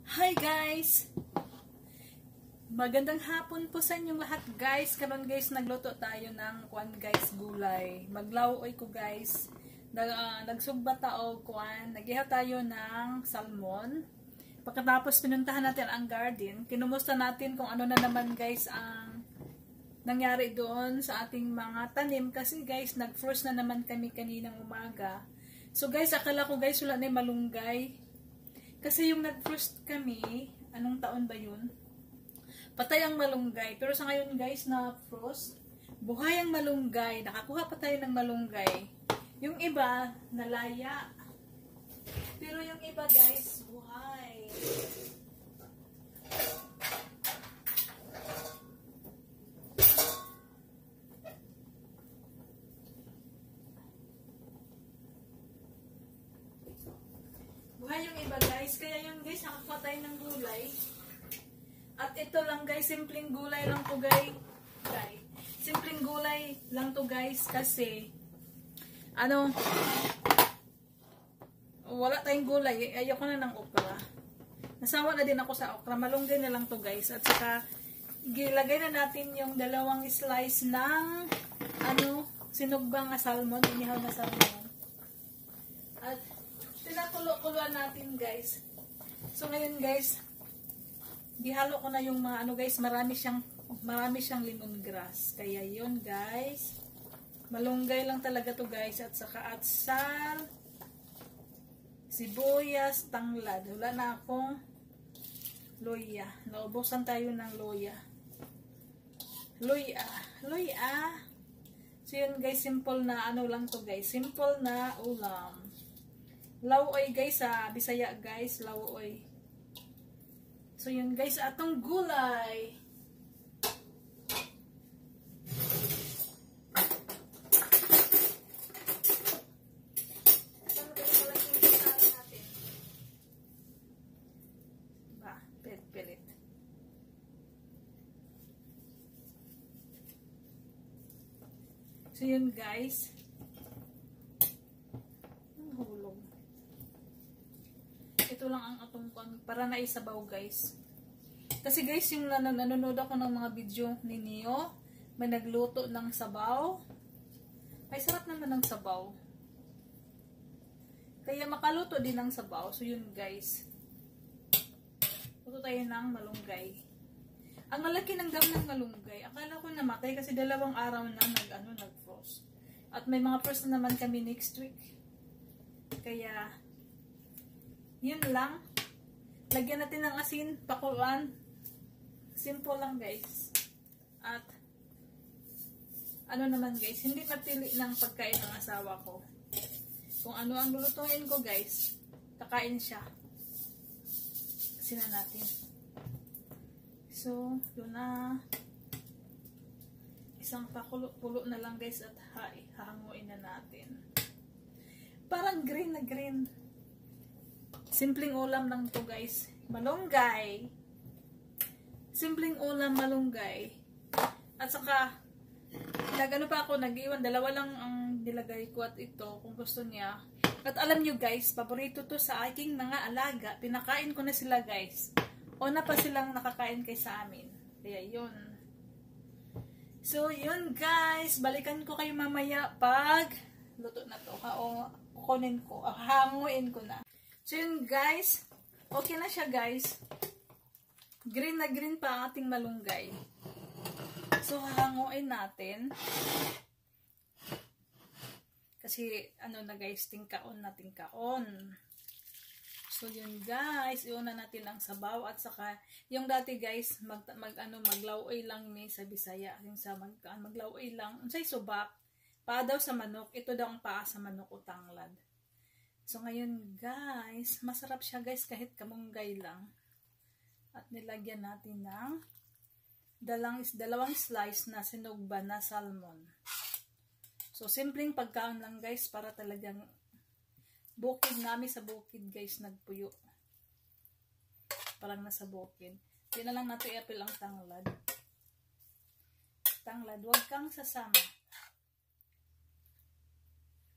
Hi guys! Magandang hapon po sa inyong lahat guys. Karon guys, nagluto tayo ng gulay. Maglaway ko guys. Nagsugba tao nagihaw tayo ng salmon. Pagkatapos pinuntahan natin ang garden, kinumusta natin kung ano na naman guys ang nangyari doon sa ating mga tanim kasi guys, nag-frost na naman kami kaninang umaga. So guys, akala ko guys wala na malunggay. Kasi yung nag-frost kami, anong taon ba yun? Patay ang malunggay. Pero sa ngayon guys na frost, buhay ang malunggay. Nakakuha pa tayo ng malunggay. Yung iba, nalaya. Pero yung iba guys, buhay. Buhay yung iba guys. Kaya yun guys, nakakuha tayo ng gulay. At ito lang guys, simpleng gulay lang to guys. Simpleng gulay lang to guys kasi wala tayong gulay. Ayoko na ng okra. Nasawa na din ako sa okra. Malunggay na lang to guys. At saka gilagay na natin yung dalawang slice ng sinugbang salmon, inihaw na salmon. At tinakulo-kuluan natin guys. So ngayon guys, gihalo ko na yung mga guys, marami siyang lemongrass. Kaya yun guys, malunggay lang talaga to guys, at saka atsal, sibuyas, tanglad. Wala na akong luya. Naubusan tayo ng luya. So yun guys, simple na lang to guys, simple na ulam. Lawoy guys Bisaya guys, lawoy. So yun guys, atong gulay. Pilit. So yun guys. Hulog. Ito lang ang atong para naisabaw guys. Kasi guys, yung nanonood ako ng mga video ni Neo, may nagluto ng sabaw. Ay, sarap naman ng sabaw. Kaya makaluto din ng sabaw. So yun guys. Luto tayo ng malunggay. Ang malaki ng dam ng malunggay. Akala ko namatay kasi 2 araw na nag-frost. At may mga frost na naman kami next week. Kaya yun lang. Lagyan natin ng asin, pakuluan. Simple lang guys. At naman guys, hindi napili ng pagkain ng asawa ko. Kung ano ang lulutuin ko guys, kakain siya. Asin na natin. So, yun na. Isang pakulo na lang guys at hahanguin na natin. Parang green na green. Simpleng ulam lang to guys. Malunggay. Simpleng ulam, malunggay. At saka, nag-iwan. 2 lang ang nilagay ko at ito kung gusto niya. At alam nyo guys, paborito to sa aking mga alaga. Pinakain ko na sila guys. Una pa silang nakakain kay sa amin. Kaya yun. So yun guys, balikan ko kayo mamaya pag luto na to. Hanguin ko na. So yun guys, okay na siya guys. Green na green pa ang ating malunggay. So hahanguin natin. Kasi na guys, tingkaon. So yun guys, iuna natin ang sabaw at saka yung dati guys, maglaway lang ni sa Bisaya. Yung sa maglaway lang, unsay subak, paa daw sa manok, ito daw ang paa sa manok o tanglad. So ngayon guys, masarap siya guys kahit kamunggay lang. At nilagyan natin ng dalawang slice na sinugba na salmon. So simpleng pagkaon lang guys, para talagang bukid namin sa bukid guys, nagpuyo. Parang nasa bukid. Hindi na lang natin i-apil ang tanglad. Huwag kang sasama.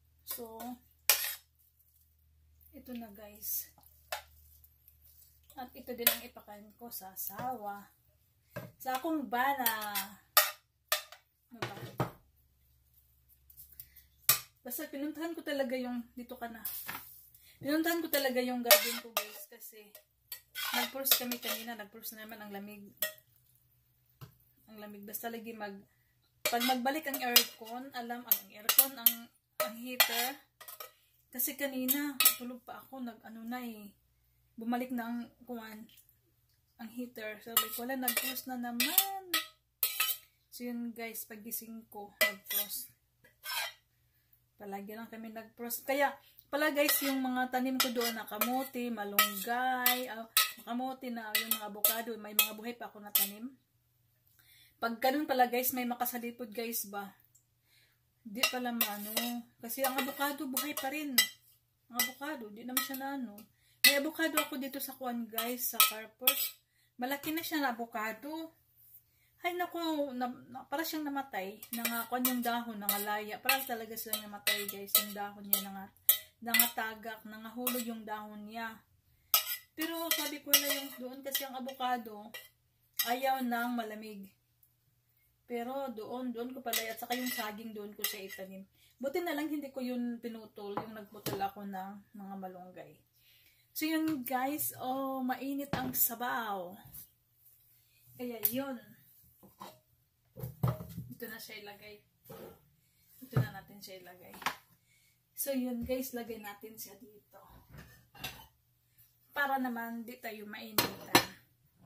So ito na guys. At At ito din ang ipakain ko sa asawa. Sa akong bana. Ano ba? Basta pinuntahan ko talaga yung, dito ka na. Pinuntahan ko talaga yung garden ko guys kasi nag-purse kami kanina. Nag-purse naman ang lamig. Ang lamig. Basta lagi pag magbalik ang aircon, ang aircon, ang heater. Kasi kanina, tulog pa ako, bumalik na ang heater. Sabi ko, nag-frost na naman. So yun guys, pagising ko, nag-frost. Palagi lang kami nag-frost. Kaya, pala guys, yung mga tanim ko doon na kamote, malunggay, kamote na yung mga avocado, may mga buhay pa ako na tanim. Pag ganun pala guys, may makasalipod guys ba? Di pala kasi ang avocado buhay pa rin. Ang avocado, di naman siya na May avocado ako dito sa kuwan guys, sa carport. Malaki na siya na avocado. Ay naku, para siyang namatay. Kuwan yung dahon, nangalaya. Parang talaga siyang namatay guys, yung dahon niya nangatagak, nangahulog yung dahon niya. Pero sabi ko na yung doon kasi ang avocado, ayaw ng malamig. Pero doon ko pala, at saka yung saging doon ko siya itanim. Buti na lang hindi ko yun pinutol, yung nagputol ako ng mga malunggay. So yun guys, mainit ang sabaw. Kaya yun. Ito na siya ilagay. Ito na natin siya ilagay. So yun guys, lagay natin siya dito. Para naman di tayo mainitan.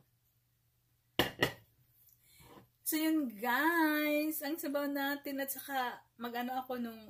So yun guys, ang sabaw natin at saka ako nung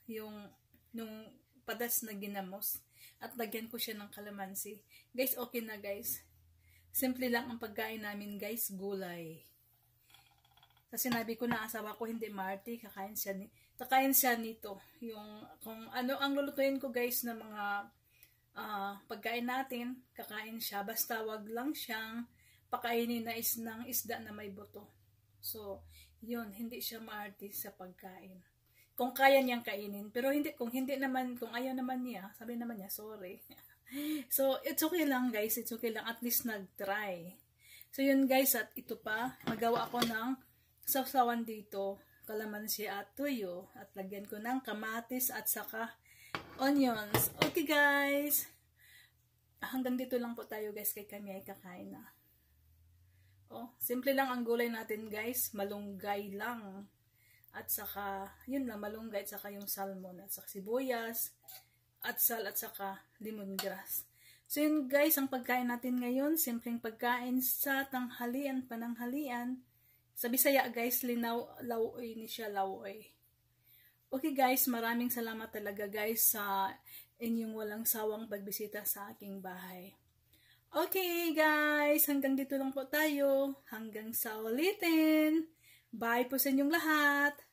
padas na ginamos at lagyan ko siya ng kalamansi. Guys, okay na guys. Simple lang ang pagkain namin guys, gulay. Kasi sinabi ko na asawa ko hindi marty, kakain siya nito. Yung kung ano ang lulutuin ko guys na mga pagkain natin, kakain siya. Basta wag lang siyang pakainin na ng isda na may buto. So, yun, hindi siya ma-artist sa pagkain. Kung kaya niyang kainin. Pero kung ayaw naman niya, sabi naman niya, sorry. So, it's okay lang guys, it's okay lang. At least nag-try. So, yun guys, at ito pa, magawa ako ng sawsawan dito, kalamansi at tuyo. At lagyan ko ng kamatis at saka onions. Okay guys, hanggang dito lang po tayo guys, kay kami ay kakain na. Simple lang ang gulay natin guys, malunggay lang. At saka, yun lang, malunggay at saka yung salmon, at saka sibuyas, at saka lemongrass. So yun guys, ang pagkain natin ngayon, simpleng pagkain sa tanghalian, pananghalian. Sa Bisaya guys, lauoy ni siya, lauoy. Okay guys, maraming salamat talaga guys sa inyong walang sawang pagbisita sa aking bahay. Okay guys, hanggang dito lang po tayo. Hanggang sa ulitin. Bye po sa inyong lahat.